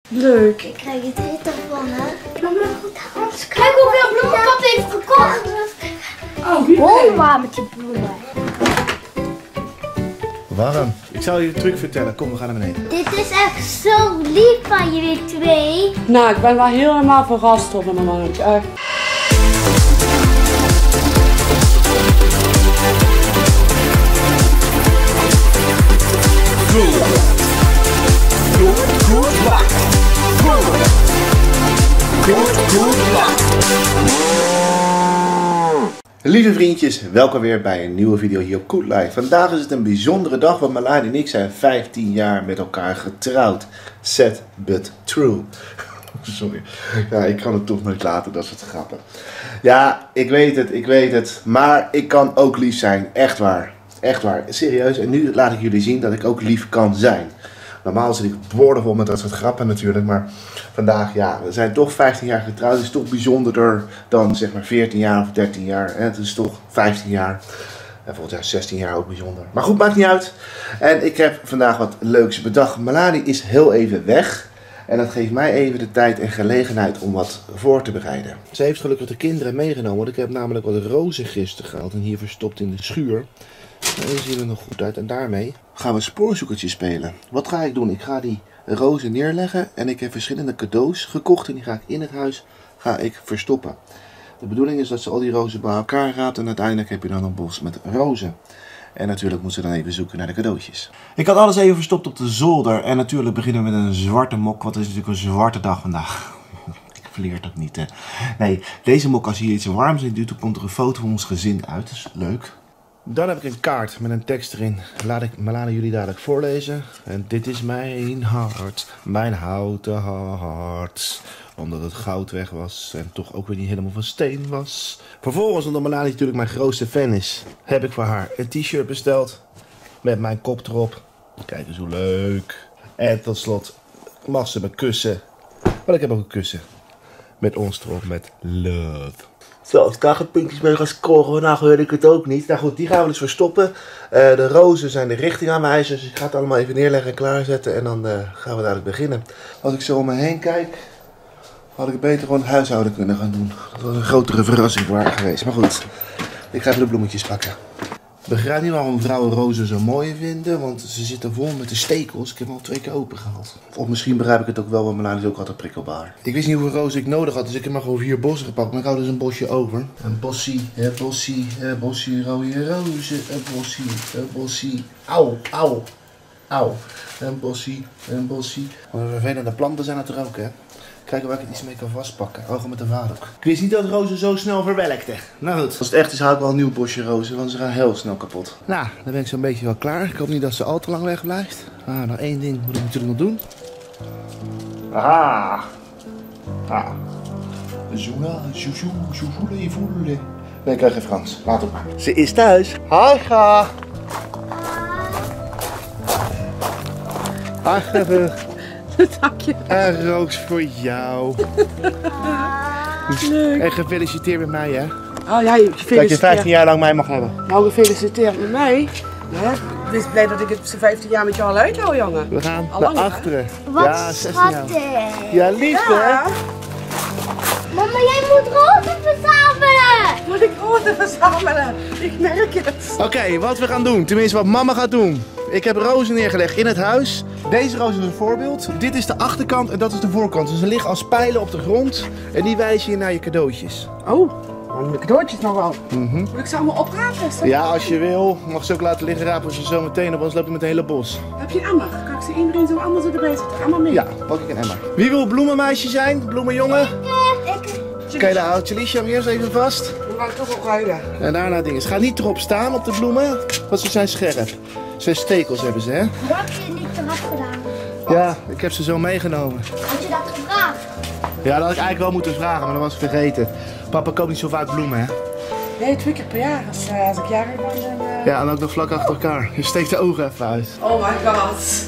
Leuk. Ik krijg het eten van, hè. Mama, goed, kijk hoeveel bloemenkappen ik verkocht. Oh, hier. Bol waar met die bloemen. Warm. Ik zal je een truc vertellen. Kom, we gaan naar beneden. Dit is echt zo lief van jullie twee. Nou, ik ben wel helemaal verrast op mijn man. Echt. Lieve vriendjes, welkom weer bij een nieuwe video hier op Good Life. Vandaag is het een bijzondere dag, want Melanie en ik zijn 15 jaar met elkaar getrouwd. Sad but true. Sorry. Ja, ik kan het toch nooit laten, dat soort grappen. Ja, ik weet het. Maar ik kan ook lief zijn. Echt waar. Echt waar. Serieus. En nu laat ik jullie zien dat ik ook lief kan zijn. Normaal zit ik boordevol met dat soort grappen natuurlijk, maar vandaag, ja, we zijn toch 15 jaar getrouwd. Het is toch bijzonderder dan zeg maar 14 jaar of 13 jaar. Het is toch 15 jaar. En volgend jaar 16 jaar ook bijzonder. Maar goed, maakt niet uit. En ik heb vandaag wat leuks bedacht. Melanie is heel even weg. En dat geeft mij even de tijd en gelegenheid om wat voor te bereiden. Ze heeft gelukkig de kinderen meegenomen, want ik heb namelijk wat rozen gisteren gehaald en hier verstopt in de schuur. En die zien er nog goed uit. En daarmee gaan we spoorzoekertje spelen. Wat ga ik doen? Ik ga die rozen neerleggen. En ik heb verschillende cadeaus gekocht. En die ga ik in het huis verstoppen. De bedoeling is dat ze al die rozen bij elkaar raapt. En uiteindelijk heb je dan een bos met rozen. En natuurlijk moet ze dan even zoeken naar de cadeautjes. Ik had alles even verstopt op de zolder. En natuurlijk beginnen we met een zwarte mok. Want het is natuurlijk een zwarte dag vandaag. Ik verleer het niet, hè. Nee, deze mok, als hier iets warms in doet, dan komt er een foto van ons gezin uit. Dat is leuk. Dan heb ik een kaart met een tekst erin. Laat ik Melanie jullie dadelijk voorlezen. En dit is mijn hart, mijn houten hart. Omdat het goud weg was en toch ook weer niet helemaal van steen was. Vervolgens, omdat Melanie natuurlijk mijn grootste fan is, heb ik voor haar een t-shirt besteld. Met mijn kop erop. Kijk eens hoe leuk. En tot slot mag ze me kussen. Want ik heb ook een kussen. Met ons erop met love. Zo, als ik daar geen puntjes mee ga scoren, vandaag weet ik het ook niet. Nou goed, die gaan we dus verstoppen. De rozen zijn de richting aanwijzen, dus ik ga het allemaal even neerleggen en klaarzetten. En dan gaan we dadelijk beginnen. Als ik zo om me heen kijk, had ik beter gewoon het huishouden kunnen gaan doen. Dat was een grotere verrassing voor haar geweest. Maar goed, ik ga even de bloemetjes pakken. Ik begrijp niet waarom vrouwen rozen zo mooi vinden, want ze zitten vol met de stekels. Ik heb hem al 2 keer open gehaald. Of misschien begrijp ik het ook wel, want Melanie is ook altijd prikkelbaar. Ik wist niet hoeveel rozen ik nodig had, dus ik heb maar gewoon 4 bossen gepakt. Maar ik hou dus een bosje over. Een bossie, rode rozen, een bossie. Auw, auw, auw. Een bossie. Wat vervelende planten zijn het er ook, hè. Kijken waar ik het iets mee kan vastpakken. Ogen met de vader. Ik wist niet dat rozen zo snel verwelkten. Nou goed. Als het echt is, hou ik wel een nieuw bosje rozen, want ze gaan heel snel kapot. Nou, dan ben ik zo'n beetje wel klaar. Ik hoop niet dat ze al te lang weg blijft. Ah, nog 1 ding moet ik natuurlijk nog doen. Aha. Ah. Zoela, zoele, voele. Nee, ik krijg geen Frans. Laat het maar. Ze is thuis. Hi, ga. Ach, even. Dank je. Een roos voor jou. Leuk. En gefeliciteerd met mij, hè. Oh ja, Dat je 15 jaar lang mij mag hebben. Nou, gefeliciteerd met mij. Ja, ik ben blij dat ik het 15 jaar met jou al uithoud, jongen. We gaan Al naar lang, achteren. Wat ja, 16 jaar. schattig. Ja, lief hè? Ja. Mama, jij moet rozen verzamelen. Moet ik rozen verzamelen? Ik merk het. Oké, wat we gaan doen. Tenminste, wat mama gaat doen. Ik heb rozen neergelegd in het huis. Deze roos is een voorbeeld. Dit is de achterkant en dat is de voorkant. Dus ze liggen als pijlen op de grond. En die wijzen je naar je cadeautjes. Oh, de cadeautjes nog wel. Moet ik ze allemaal oprapen? Ja, als je wil. Mag ze ook laten liggen rapen als je zo meteen op, anders loop je met een hele bos. Heb je een emmer? Kan ik ze iedereen zo allemaal zo erbij zetten? Allemaal mee? Ja, pak ik een emmer. Wie wil bloemenmeisje zijn? Bloemenjongen? Oké, dan houdt je liesje eerst even vast. Dan ga ik toch wel ruilen. En daarna dingen. Ga niet erop staan op de bloemen, want ze zijn scherp. 6 stekels hebben ze, hè? Dat heb je niet te hard gedaan. Ja, ik heb ze zo meegenomen. Had je dat gevraagd? Ja, dat had ik eigenlijk wel moeten vragen, maar dat was ik vergeten. Papa koopt niet zo vaak bloemen, hè? Nee, 2 keer per jaar. Als ik jarig ben, dan... Ja, en ook nog vlak achter elkaar. Je steekt de ogen even uit. Oh my god.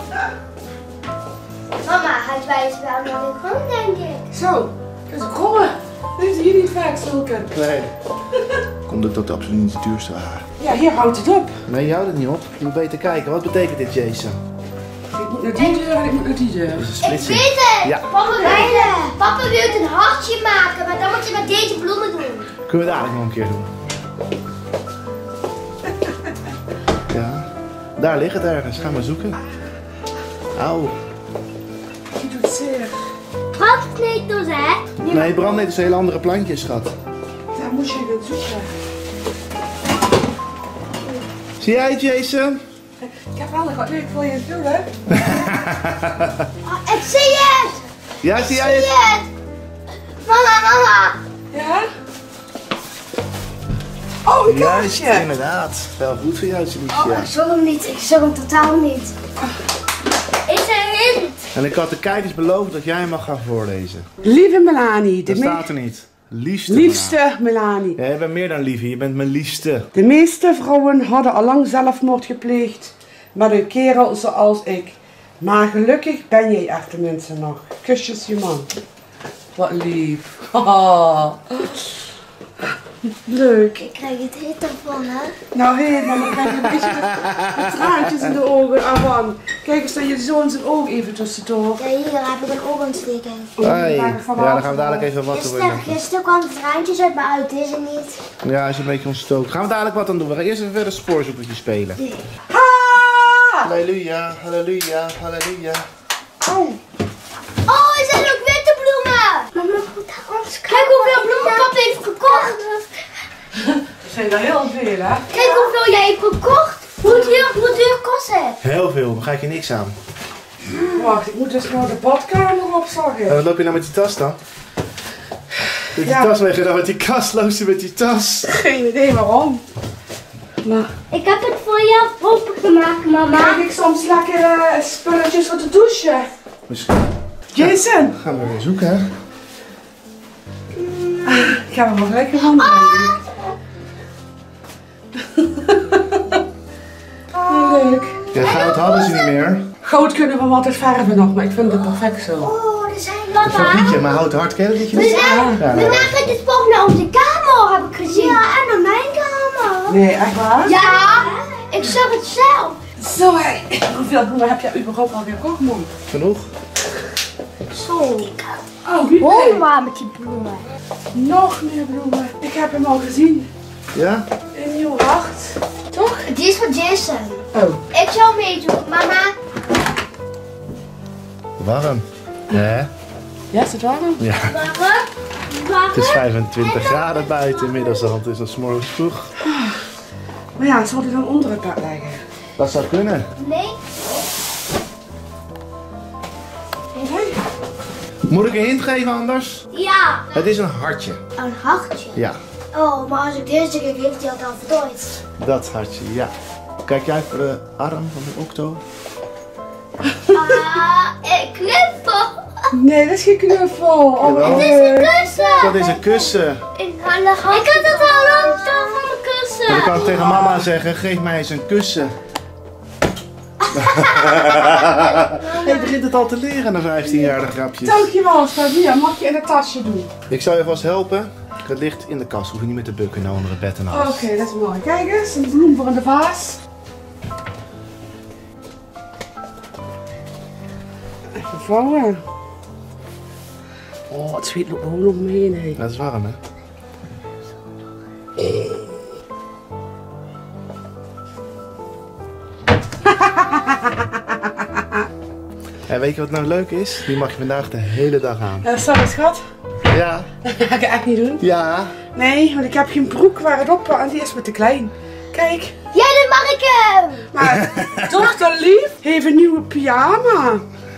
Mama, hij wijst wel naar de grond, denk ik. Zo, dat is een kromme. Dat is hier niet vaak zulke. Nee. Komt ook dat het absoluut niet de duurste waren. Ja, hier houdt het op. Nee, je houdt het niet op. Je moet beter kijken. Wat betekent dit, Jason? Dit Ik moet naar die deur en ik moet naar die deur. Dat is een Ik splitsing. weet het! Ja. Papa wil een hartje maken, maar dan moet je met deze bloemen doen. Kunnen we dadelijk nog een keer doen. Ja. Daar ligt het ergens. Gaan we zoeken. Auw. Die doet zeer. Brandnetels, hè? Nee, brandnetels zijn hele andere plantjes, schat. Daar moet je gaan zoeken. Zie jij het, Jason? Ik heb wel nog wat leuk voor je vullen. Ik zie het! Ja, zie jij Ik zie het? het! Mama! Ja? Oh, een Juist, kaartje. inderdaad. Wel goed voor jou, Celicia. Ik zag hem niet, ik zag hem totaal niet. Is er hint? En ik had de kijkers beloofd dat jij mag gaan voorlezen. Lieve Melanie. Dat staat er niet. Liefste. Liefste Melanie. Ja, je bent meer dan liefie, je bent mijn liefste. De meeste vrouwen hadden al lang zelfmoord gepleegd. Met een kerel zoals ik. Maar gelukkig ben jij er tenminste nog. Kusjes je man. Wat lief. Haha. Leuk. Ik krijg het hit ervan, hè? Nou hé, maar dan krijg je een beetje de traantjes in de ogen ervan. Kijk eens naar je zoon zijn oog even tussendoor. Ja, hier heb ik een oogontsteking. Hey. Ja, dan gaan we dadelijk even wat doen. Gisteren kwam het traantjes uit me uit, is het niet? Ja, is een beetje ontstoken. Gaan we dadelijk wat aan doen. We gaan eerst even verder spoorzoekertje spelen. Ha! Halleluja, halleluja, halleluja. Oh. Oh, er zijn ook witte bloemen! Mama, kijk hoeveel bloemen papa heeft gekocht. Er zijn er heel veel hè. Kijk hoeveel jij hebt gekocht. Hoe duur kost het? Heel veel, dan ga ik je niks aan. Wacht, ik moet dus nou de badkamer opzaggen. En wat loop je nou met die tas dan? Met die Ja. tas weg en dan met die kast loop je met die tas. Geen idee waarom. Maar Ik heb het voor jou opengemaakt, mama. krijg ik soms lekkere spulletjes voor de douche. Misschien Jason, gaan we weer zoeken, hè? ik ga er nog lekker van brengen. Leuk. Ja, goud hadden ze niet meer. Goud kunnen we hem altijd verven nog, maar ik vind het perfect zo. Oh, er zijn Dat papa. liedje, maar houd hard, ken je dat liedje We niet? zijn Ja, we maken dit boven naar onze kamer, heb ik gezien. Ja, en naar mijn kamer. Nee, echt waar? Ja, ik zag het zelf. Zo hé. Hoeveel bloemen heb jij überhaupt al gekocht, man? Genoeg? Zo. Oh, wie Hol maar met die bloemen. Nog meer bloemen. Ik heb hem al gezien. Ja? In nieuw hart. Toch? Die is van Jason. Oh. Ik zal meedoen, mama. Warm. Hè? Ja, is het warm? Ja. Waarom? Het is 25 graden buiten inmiddels al. Het is al 's morgens vroeg. Maar ja, zal die dan onder het bed leggen? Dat zou kunnen. Nee. Nee. Moet ik een hint geven anders? Ja, Het is een hartje. een hartje. Ja, Oh, maar als ik deze kijk, heeft hij al vertooid. dat hartje, ja. Kijk jij voor de arm van de octo? Ik knuffel. Nee, dat is geen knuffel. Oh, Jawel. Het is een kussen. Dat is een kussen. Ik had het al lang zo van een kussen. En dan kan ik tegen mama zeggen, geef mij eens een kussen. Hij begint het al te leren na 15 jaar, de grapjes. Dankjewel, schat. Hier, mag je in het tasje doen. Ik zal je vast helpen. Het ligt in de kast, hoef je niet meer te bukken nou onder het bed en alles. Oké, dat is mooi. Kijk eens, een bloem voor in de vaas. Even vouwen. Oh, het zweet loopt gewoon om me heen. Hè. Dat is warm, hè? En weet je wat nou leuk is? Die mag je vandaag de hele dag aan. Sorry, schat. Ja. Dat ga ik echt niet doen. Ja. Nee, want ik heb geen broek waar het op en die is me te klein. Kijk. Ja, dan mag ik hem. Maar dochter lief heeft een nieuwe pyjama.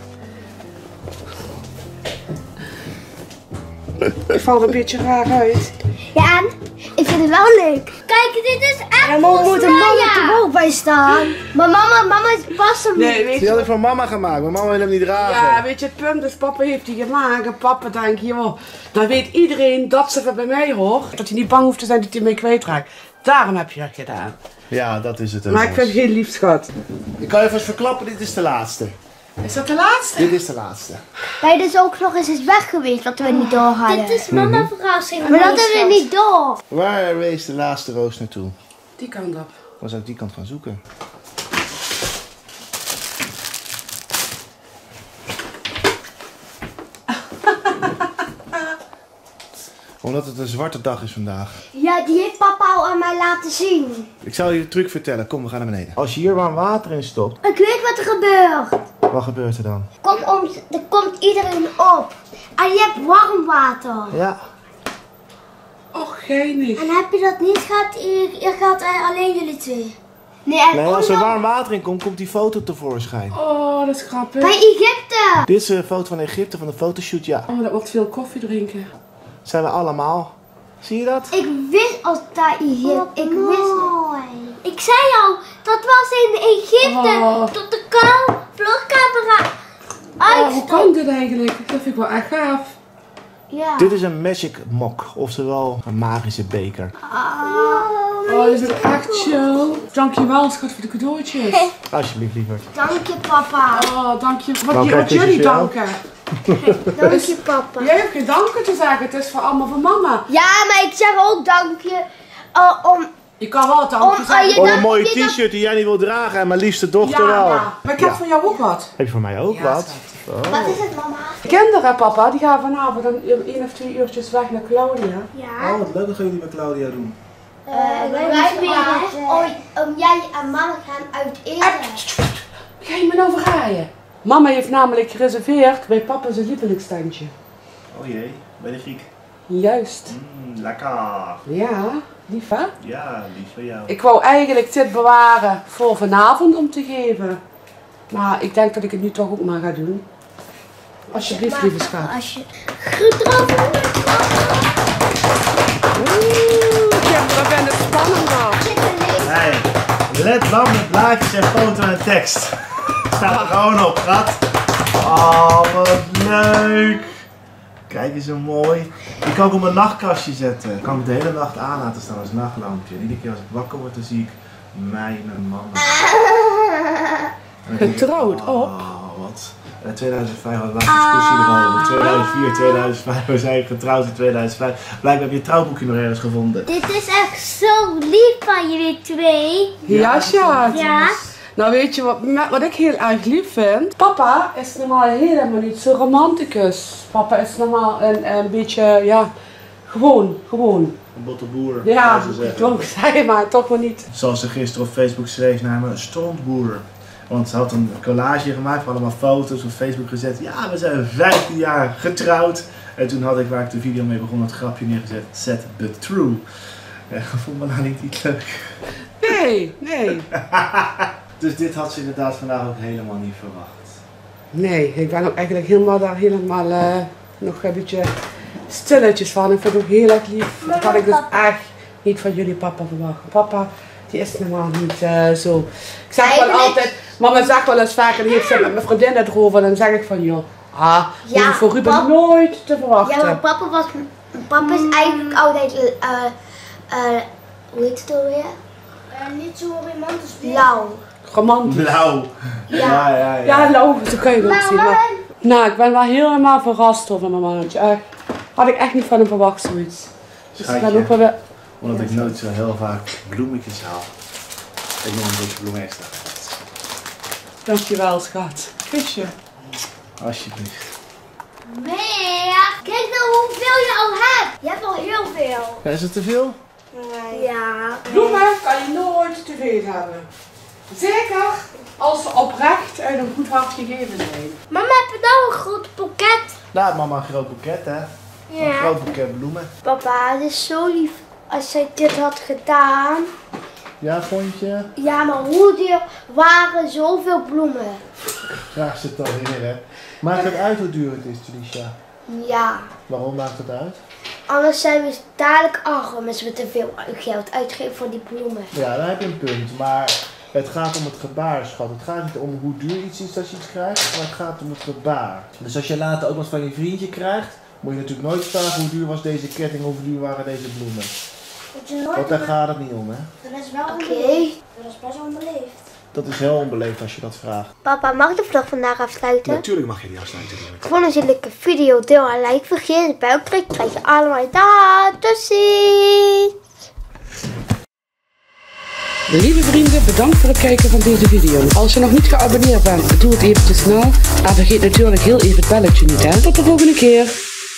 Het valt een beetje raar uit. Ja, ik vind het wel leuk. Kijk, dit is echt En mama moet er er ook bij staan. Maar mama past hem Nee, niet. weet Die je. had ik voor mama gemaakt, maar mama wil hem niet dragen. Ja, weet je, het punt is, papa heeft die gemaakt. En papa denkt, joh, dan weet iedereen dat ze er bij mij hoort. Dat hij niet bang hoeft te zijn dat hij mij kwijtraakt. Daarom heb je het gedaan. Ja, dat is het. Maar ik vind het heel lief, schat. Ik kan je vast verklappen, dit is de laatste. Is dat de laatste? Dit is de laatste. Wij dus ook nog eens is weg geweest dat we het niet door hadden. Dit is mama verrassing. Maar dat hebben we niet door. Waar wees de laatste roos naartoe? Die kant op. Dan zou ik die kant gaan zoeken. Omdat het een zwarte dag is vandaag. Ja, die heeft papa al aan mij laten zien. Ik zal je de truc vertellen. Kom, we gaan naar beneden. Als je hier warm water in stopt. Ik weet wat er gebeurt. Wat gebeurt er dan? Er komt iedereen op. En je hebt warm water. Ja. Och, geinig. En heb je dat niet gehad? Hier gaat alleen jullie twee. Nee, en Nee, als er warm water in komt, komt die foto tevoorschijn. Oh, dat is grappig. bij Egypte. Dit is een foto van Egypte, van de fotoshoot, ja. Oh, dat wordt veel koffie drinken. Zijn we allemaal. Zie je dat? Ik wist als daar Egypte. Ik wist het. Ik zei al, dat was in Egypte. Oh. Tot de vlogcamera Oh, hoe kan dit eigenlijk? Dat vind ik wel echt gaaf. Ja. Dit is een magic mok, oftewel een magische beker. Oh, dit is echt chill. Dankjewel, schat, voor de cadeautjes. Alsjeblieft, lieverd. Dank je, papa. Oh, dank je. Nou, kijk, Wat dit is jullie voor jou. danken. Dank je, papa. Jij hebt geen danken te zeggen, het is voor allemaal van mama. Ja, maar ik zeg ook dank je. Je kan wel danken zeggen. je Oh, een dank mooie je t-shirt die jij niet wil dragen en mijn liefste dochter wel. Ja, maar ik heb van jou ook wat. Heb je voor mij ook Ja, wat? schat. Oh. Wat is het, mama? Kinderen, papa, die gaan vanavond een 1 of 2 uurtjes weg naar Claudia. Ja. Oh, wat leuk dat jullie met Claudia doen. Wij spelen. Jij en mama gaan uit eten. Ga je me nou vergaaien? Mama heeft namelijk gereserveerd bij papa's lievelingstandje. Oh jee, bij de Griek. Juist. Lekker. Ja, lief hè? Ja, lief voor jou. Ik wou eigenlijk dit bewaren voor vanavond om te geven. Maar ik denk dat ik het nu toch ook maar ga doen. Alsjeblieft, lieve schat. Als je goed erover Kinderen vinden het spannender. Hey, let lang met blaadjes en foto en tekst. Staat er gewoon op, schat. Oh, wat leuk. Kijk eens zo mooi. Die kan ik op mijn nachtkastje zetten. Ik kan het de hele nacht aan laten staan als nachtlampje. En iedere keer als ik wakker word, dan zie ik mij en mama. Getrouwd op. Oh, wat. 2005 hadden we een discussie erover. 2004, 2005, we zijn getrouwd in 2005. Blijkbaar heb je het trouwboekje nog ergens gevonden. Dit is echt zo lief van jullie twee. Ja, schat. Ja. Nou weet je wat ik heel erg lief vind? Papa is normaal helemaal niet zo romanticus. Papa is normaal een beetje, ja, gewoon. Een bottelboer, Ja, zoals ze zeggen. toch zei maar, toch wel niet. Zoals ze gisteren op Facebook schreef naar me, strontboer. Want ze had een collage gemaakt van allemaal foto's op Facebook gezet. Ja, we zijn 15 jaar getrouwd. En toen had ik, waar ik de video mee begon, het grapje neergezet. Sad but true. Ja, vond me nou niet leuk. Nee. Dus dit had ze inderdaad vandaag ook helemaal niet verwacht. Nee, ik ben ook eigenlijk helemaal nog een beetje stilletjes van. Ik vind het ook heel erg lief. Dat had ik dus echt niet van jullie papa verwacht. Papa, die is normaal niet zo. Ik zeg wel altijd, mama zegt wel eens vaker, die heeft ze met mijn vriendinnen erover. Dan zeg ik van, joh, Ja, voor Ruben nooit te verwachten. Ja, maar papa is eigenlijk altijd, hoe heet het alweer? Niet zo romantisch. Lauw. Romantisch. Blauw. Ja. Ja, lauw, zo kan je het ook zien. Maar, nou, ik ben wel helemaal verrast over mijn mannetje. Echt. Had ik echt niet van hem verwacht, zoiets. Dus ik ben ook wel weer... Omdat ik nooit zo heel vaak bloemetjes haal. Ik nog een beetje bloemen extra. Dankjewel, schat. Kusje. Alsjeblieft. Nee, kijk nou hoeveel je al hebt. Je hebt al heel veel. Ja, is het te veel? Ja. Bloemen kan je nooit te veel hebben. Zeker als ze oprecht uit een goed hart gegeven zijn. Mama, heb je nou een groot boeket? Laat mama een groot boeket, hè? Een groot boeket bloemen. Papa, het is zo lief als zij dit had gedaan. Ja, vond je? Ja, maar hoe duur waren zoveel bloemen? Graag zit al in, hè? Maakt het uit hoe duur het is, Tunisha? Ja. Waarom maakt het uit? Anders zijn we dadelijk arm als we te veel geld uitgeven voor die bloemen. Ja, daar heb je een punt. Maar het gaat om het gebaar, schat. Het gaat niet om hoe duur iets is als je iets krijgt, maar het gaat om het gebaar. Dus als je later ook wat van je vriendje krijgt, moet je natuurlijk nooit vragen hoe duur was deze ketting, hoe duur waren deze bloemen. Want daar gaat het niet om, hè? Dat is wel onbeleefd. Dat is best onbeleefd. Dat is heel onbeleefd als je dat vraagt. Papa, mag ik de vlog vandaag afsluiten? Natuurlijk mag je die afsluiten. Vond je een leuke video, deel en like. Vergeet het bij elkaar. Krijg je allemaal daar. Tot ziens. Lieve vrienden, bedankt voor het kijken van deze video. Als je nog niet geabonneerd bent, doe het eventjes snel. En vergeet natuurlijk heel even het belletje niet, hè. Tot de volgende keer.